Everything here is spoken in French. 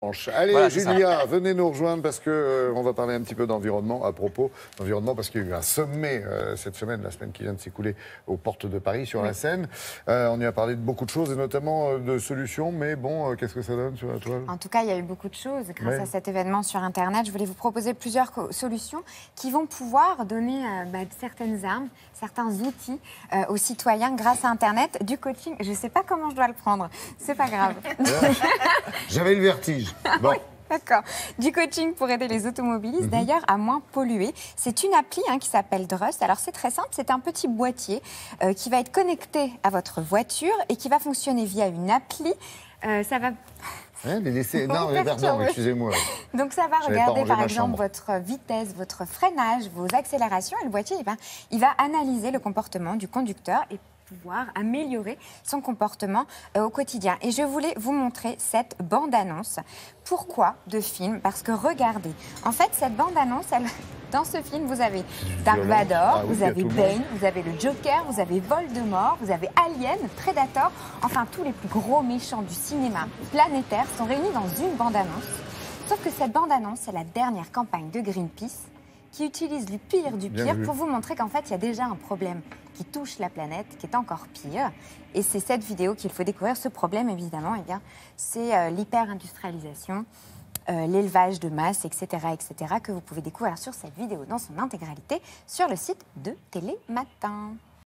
Allez, Voilà, Julia, venez nous rejoindre parce que on va parler un petit peu d'environnement, à propos d'environnement, parce qu'il y a eu un sommet cette semaine, la semaine qui vient de s'écouler aux portes de Paris, sur la Seine. On y a parlé de beaucoup de choses, et notamment de solutions, mais bon, qu'est-ce que ça donne sur la toile? En tout cas, il y a eu beaucoup de choses grâce à cet événement sur Internet. Je voulais vous proposer plusieurs solutions qui vont pouvoir donner certaines armes, certains outils aux citoyens grâce à Internet, du coaching. Je ne sais pas comment je dois le prendre, c'est pas grave. J'avais le vertige. Bon. Oui, d'accord. Du coaching pour aider les automobilistes, d'ailleurs, à moins polluer. C'est une appli qui s'appelle Drust. Alors, c'est très simple. C'est un petit boîtier qui va être connecté à votre voiture et qui va fonctionner via une appli. Ça va... Non, pardon, excusez-moi. Donc, ça va regarder, par exemple, votre vitesse, votre freinage, vos accélérations. Et le boîtier, il va analyser le comportement du conducteur et pouvoir améliorer son comportement au quotidien. Et je voulais vous montrer cette bande-annonce. Pourquoi de film? Parce que regardez, en fait, cette bande-annonce, dans ce film, vous avez Dark Vador, vous avez Bane, vous avez le Joker, vous avez Voldemort, vous avez Alien, Predator, enfin tous les plus gros méchants du cinéma planétaire sont réunis dans une bande-annonce. Sauf que cette bande-annonce, c'est la dernière campagne de Greenpeace qui utilise du pire du pire pour vous montrer qu'en fait, il y a déjà un problème qui touche la planète, qui est encore pire. Et c'est cette vidéo qu'il faut découvrir. Ce problème, évidemment, c'est l'hyper-industrialisation, l'élevage de masse, etc., que vous pouvez découvrir sur cette vidéo dans son intégralité sur le site de Télématin.